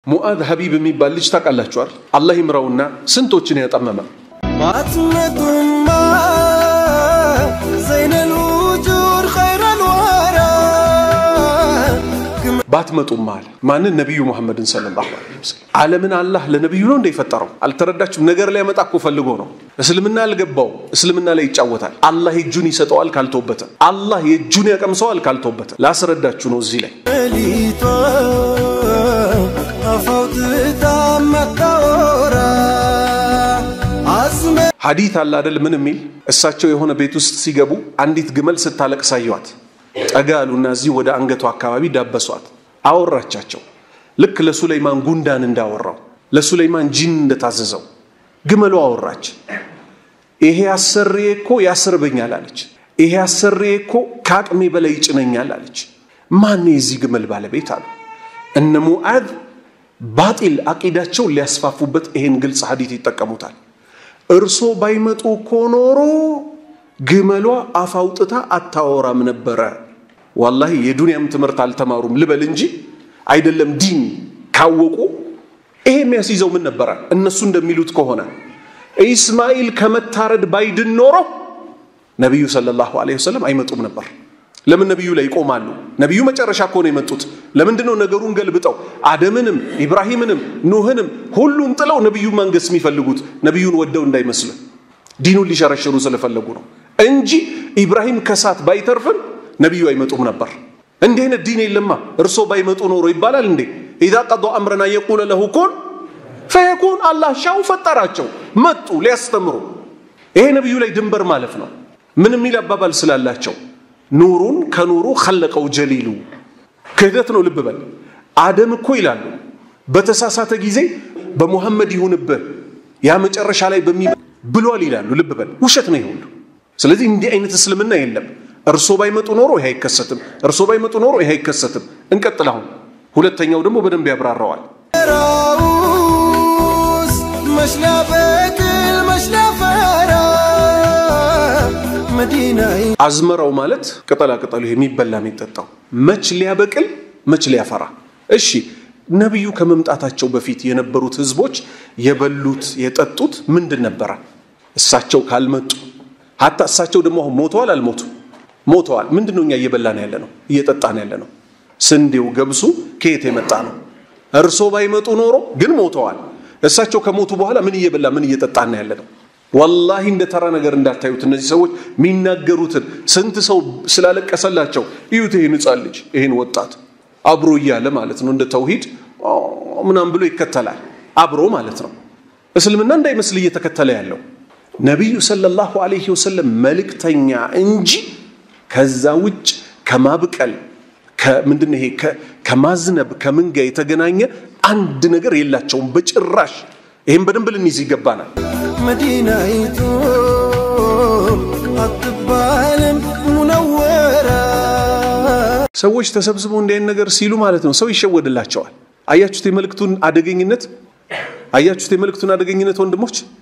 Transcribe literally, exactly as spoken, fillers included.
ሙአዝ ሐቢብ የሚባል ልጅ ታውቃላችሁ አይደል? አላህ ይምራውና ስንቶችን ያጠመመ ማትነቱማ ዘይነል ውጁር ኸይረል ወራ ባትመጡም አለ ማንን? ነብዩ መሐመድን ሰለላሁ ዐለይሂ ወሰለም። ዓለምን አላህ ለነብዩ ነው እንደፈጠረው አልተረዳችሁም? ነገር ላይ ያመጣ እኮ ፈልጎ ነው። እስልምና አልገባው፣ እስልምና ላይ ይጫወታል። አላህ የእጁን ይሰጠዋል ካልተውበተ፣ አላህ የእጁን ያቀምሰዋል ካልተውበተ። ላስረዳችሁ ነው እዚህ ላይ ሊቶ አፈውትታ መካወራ አዝመ ሐዲስ አለ አይደል? ምን የሚል እሳቸው የሆነ ቤት ውስጥ ሲገቡ አንዲት ግመል ስታለቅስ አዩዋት። ጠጋሉና እዚህ ወደ አንገቷ አካባቢ ዳበሷት። አወራቻቸው ልክ ለሱለይማን ጉንዳን እንዳወራው ለሱለይማን ጂን እንደታዘዘው ግመሉ አወራች። ይሄ አሰሪዬ እኮ ያስርበኛል አለች። ይሄ አሰሪዬ እኮ ካቅሜ በላይ ይጭነኛል አለች። ማን የዚህ ግመል ባለቤት አሉ? እነ ሙአዝ ባጢል አቂዳቸው ሊያስፋፉበት ይሄን ግልጽ ሐዲስ ይጠቀሙታል። እርሶ ባይመጡ እኮ ኖሮ ግመሏ አፋውጥታ አታወራም ነበረ። والله የዱንያም ትምርት አልተማሩም ልበል እንጂ አይደለም ዲን ካወቁ ይሄ የሚያስይዘው ምን ነበር? እነሱ እንደሚሉት ከሆነ ኢስማኤል ከመታረድ ባይድን ኖሮ ነብዩ ሰለላሁ ዐለይሂ ወሰለም አይመጡም ነበር። ለምን ነብዩ ላይ ይቆማሉ? ነብዩ መጨረሻ እኮ ነው የመጡት። ለምንድነው ነገሩን ገልብጠው አደምንም ኢብራሂምንም ኑህንም ሁሉን ጥለው ነብዩ መንገስ የሚፈልጉት? ነብዩን ወደው እንዳይመስል ዲኑን ሊሸረሽሩ ስለፈለጉ ነው እንጂ ኢብራሂም ከሳት ባይተርፍም ነብዩ አይመጡም ነበር። እንዴ ነው ዲን የለማ እርሶ ባይመጡ ኖሮ ይባላል እንዴ? اذا قضى امرنا يقول له كن فيكون الله ሻው ፈጠራቸው መጡ ሊያስተምሩ። ይሄ ነብዩ ላይ ድንበር ማለፍ ነው። ምን የሚል አባባል ስላላቸው ኑሩን ከኑሩ خلقው ጀሊሉ ክህደት ነው። ልብ በል አደም እኮ ይላሉ በተሳሳተ ጊዜ በመሐመድ ይሁንብህ ያ መጨረሻ ላይ በሚ ብሏል ይላሉ። ልብ በል ውሸት ነው ይሁን። ስለዚህ እንዲህ አይነት እስልምና የለም። እርሶ ባይመጡ ኖሮ ይሄ አይከሰትም። እርሶ ባይመጡ ኖሮ ይሄ አይከሰትም። እንቀጥላው። ሁለተኛው ደግሞ በደንብ ያብራራዋል። ራውስ መሽላበክል መሽላፈራ መዲናይ አዝመራው ማለት ቅጠላ ቅጠሉ የሚበላ የሚጠጣው መች ሊያበቅል መች ሊያፈራ። እሺ ነብዩ ከመምጣታቸው በፊት የነበሩት ህዝቦች የበሉት የጠጡት ምንድን ነበር? እሳቸው ካልመጡ hatta እሳቸው ደግሞ ሞተዋል አልሞቱ ሞተዋል። ምንድነው እኛ እየበላን ያለ ነው እየጠጣን ያለ ነው? ስንዴው ገብሱ ከየት የመጣ ነው? እርሶ ባይመጡ ኖሮ ግን ሞተዋል። እሳቸው ከሞቱ በኋላ ምን እየበላ ምን እየጠጣን ያለ ነው? والله እንደ ተራ ነገር እንዳታዩት። እነዚህ ሰዎች ሚናገሩትን ስንት ሰው ስላለቀሰላቸው ይዩት። ይሄን ህፃን ልጅ ይሄን ወጣት አብሮ እያለ ማለት ነው እንደ ተውሂድ ምናምን ብሎ ይከተላል አብሮ ማለት ነው። እስልምና እንዳይመስል እየተከተለ ያለው ነብዩ ሰለላሁ ዐለይሂ ወሰለም መልእክተኛ እንጂ ከዛ ውጭ ከማብቀል ከምንድነው ይሄ ከማዝነብ ከምንጋ የተገናኘ አንድ ነገር የላቸውም በጭራሽ። ይሄን በደንብ ልንይዝ ይገባናል። መዲናይቱ አትባልም ሙነወራ ሰዎች ተሰብስበው እንደ አይነት ነገር ሲሉ ማለት ነው ሰው ይሸወድላቸዋል። አያችሁት የመልእክቱን አደገኝነት? አያችሁት የመልእክቱን አደገኝነት ወንድሞች?